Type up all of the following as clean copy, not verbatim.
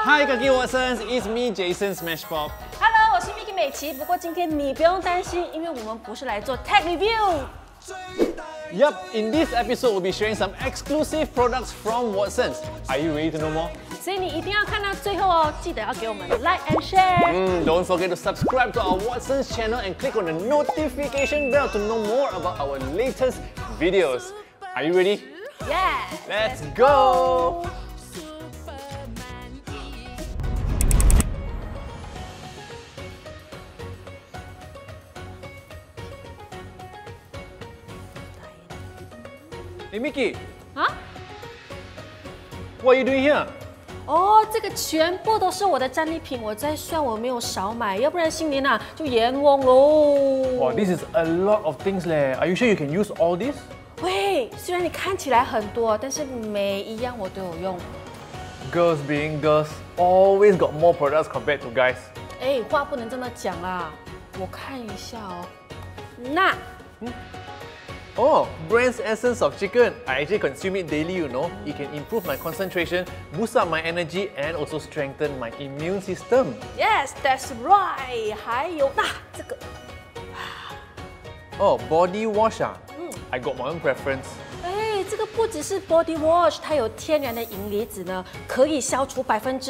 Hi, Kaki Watsons, it's me, Jason Smashpop. Hello， 我是 Vicky 美琪。不过今天你不用担心，因为我们不是来做 tech review。 Yup, in this episode, we'll be sharing some exclusive products from Watsons. Are you ready to know more? 所以你一定要看到最后哦，记得要给我们 like and share。 Don't forget to subscribe to our Watsons channel and click on the notification bell to know more about our latest videos. Are you ready? Yeah. Let's go! Hey Mickey, 啊？ what are you doing here? 哦，这个全部都是我的战利品，我在算我没有少买，要不然新年啊就冤枉喽。 Wow, this is a lot of things leh. Are you sure you can use all this? 喂，虽然你看起来很多，但是每一样我都有用。 Girls being girls, always got more products compared to guys. 哎，话不能这么讲啦，我看一下哦。那。 Oh, Brand's Essence of Chicken. I actually consume it daily, you know. It can improve my concentration, boost up my energy, and also strengthen my immune system. Yes, that's right. 还有那这个。 Oh, body wash 啊。I got my own preference. 哎，这个不只是 body wash， 它有天然的银离子呢，可以消除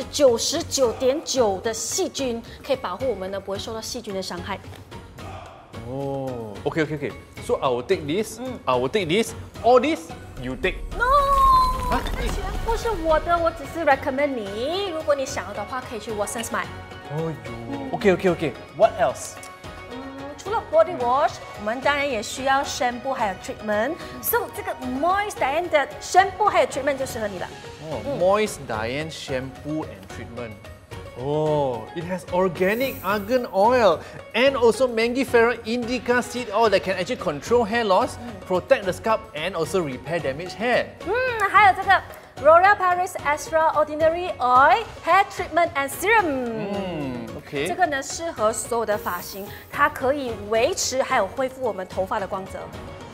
99.9%的细菌，可以保护我们呢不会受到细菌的伤害。 Oh, okay. So I will take this. I will take this. All this, you take. No， 全部是我的，我只是 recommend 你。如果你想要的话，可以去 Watsons 买。 Oh, okay. What else? 除了 body wash， 我们当然也需要 shampoo 还有 treatment。So 这个 Moist Diane 的 shampoo 还有 treatment 就适合你了。 Oh, Moist Diane shampoo and treatment. Oh, it has organic argan oil and also Mangifera indica seed oil that can actually control hair loss, protect the scalp, and also repair damaged hair. 还有这个 L'Oreal Paris Extraordinary Oil Hair Treatment and Serum。 Okay. 这个呢适合所有的发型，它可以维持还有恢复我们头发的光泽。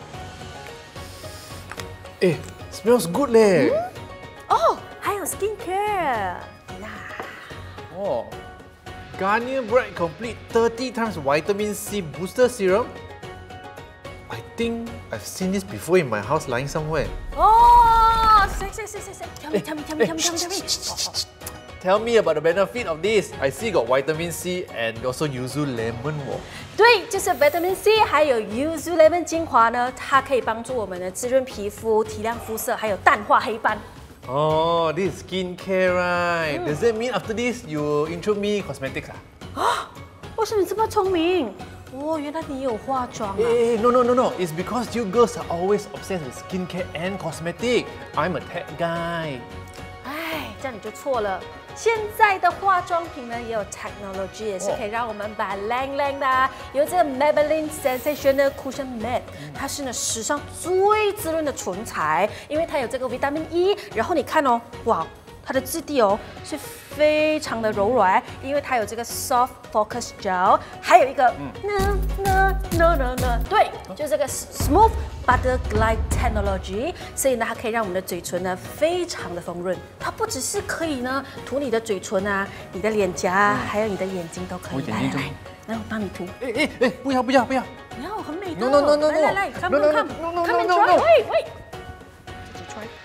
Eh, smells good leh. 哦，还有 skincare。 Oh, Garnier Bright Complete 30 times Vitamin C Booster Serum. I think I've seen this before in my house lying somewhere. 哦，谁 ？Tell me. Tell me about the benefit of this. I see got Vitamin C and also Yuzu Lemon. 对，就是 Vitamin C 还有 Yuzu Lemon 精华呢，它可以帮助我们的滋润皮肤、提亮肤色，还有淡化黑斑。 Oh, this is skincare, right? Does that mean after this you intro me cosmetics? 啊？为什么你这么聪明？哦，原来你有化妆啊 No. It's because you girls are always obsessed with skincare and cosmetic. I'm a tech guy. 哎，这样你就错了。现在的化妆品呢，也有 technology， 也是可以让我们把亮亮的啊。有这个 Maybelline Sensational Cushion Matte， 它是呢史上最滋润的唇彩，因为它有这个 Vitamin E。然后你看哦，哇，它的质地哦是非常的柔软，因为它有这个 Soft Focus Gel， 还有一个对，就是这个 Smooth Butter Glide Technology， 所以呢，它可以让我们的嘴唇呢非常的丰润。它不只是可以呢涂你的嘴唇啊，你的脸颊啊，还有你的眼睛都可以。来，我帮你涂。 不要！ 不要，很美的。 No. 来，看，喂，自己 try。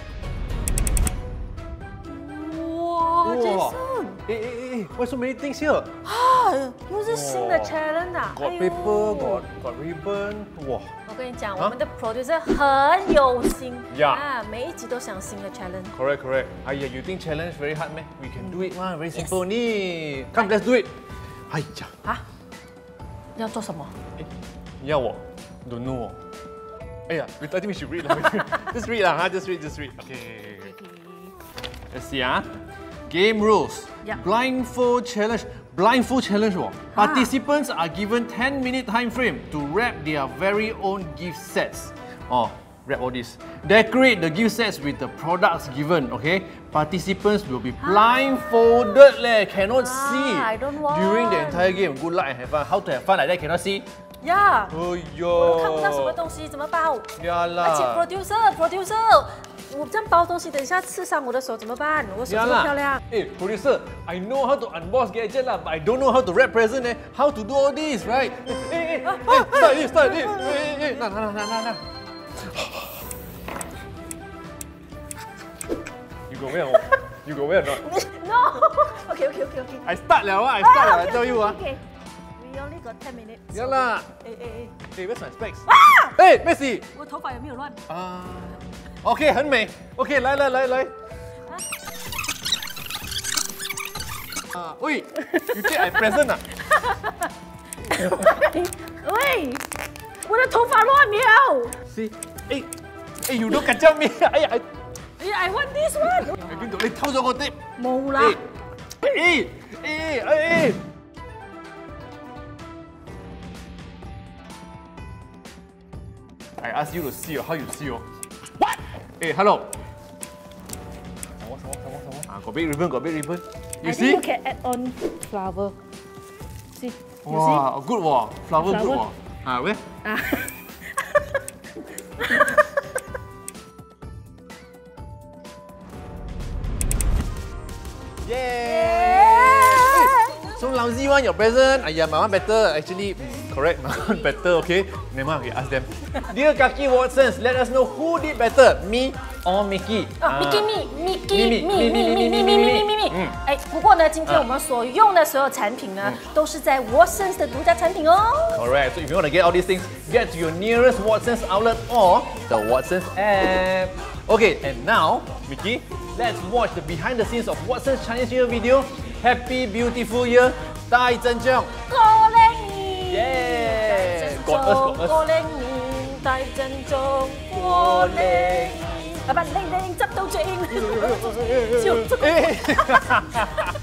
哇 ，Jason， why so many things here? 啊，又是新的 challenge 啊！ Got paper, got ribbon. 哇！ 我跟你讲，我们的 producer 很有心 Yeah. 啊，每一集都想新的 challenge。 Correct. You think challenge very hard, man? We can do it, man. Very simple. Ni, come, let's do it. 哎呀， 啊，要做什么？ 你要我 don't know. 哎呀 I think we should read. Just read lah, just read. Okay. Let's see Game rules. Yeah. Blindfold challenge. Participants are given 10-minute time frame to wrap their very own gift sets. Wrap all this. Decorate the gift sets with the products given. Okay. Participants will be blindfolded. Cannot see. I don't want. During the entire game. Good luck and have fun. How to have fun like that? Cannot see. 呀， 哎呦， 我都看不到什么东西，怎么办？ 呀啦！ 而且 producer， 我这样包东西，等一下刺伤我的手怎么办？我手这么漂亮。 Hey, producer, I know how to unbox gadget lah, but I don't know how to wrap present eh. How to do all this, right? Hey, start this. Hey, nah. You go where? You go where or not? No. Okay. I start liao, I tell you ah. Okay. We only got 10 minutes. Yeah lah. Hey. Hey, where's my specs? Hey, Messi. 我头发有没有乱 OK， 很美。OK， 来。喂 ，You take I present 啊？ 喂，我的头发乱了。 See， you don't kacau me。哎呀 I want this one。 你偷咗我啲。 冇啦。 I ask you to see how you see What? Hey, hello. Sama. Got big ribbon. You see? I think you can add on flower. See? Wow, good wow. Flower good wow. Where? So lousy one, your present. Yeah, my one better. Actually, correct, my one better. Okay, never mind. Okay, ask them. Dear Kaki Watsons, let us know who did better, me or Mickey. Mickey. 哎，不过呢，今天我们所用的所有产品呢，都是在 Watsons 的独家产品哦。 Correct. So if you want to get all these things, get to your nearest Watsons outlet or the Watsons app. Okay, and now, Mickey, let's watch the behind the scenes of Watsons Chinese New Year video. Happy beautiful year, 大珍重。 過靚年， Yeah. Got us. 過靚年，大珍重，過靚年，啊不，靚執到正，笑。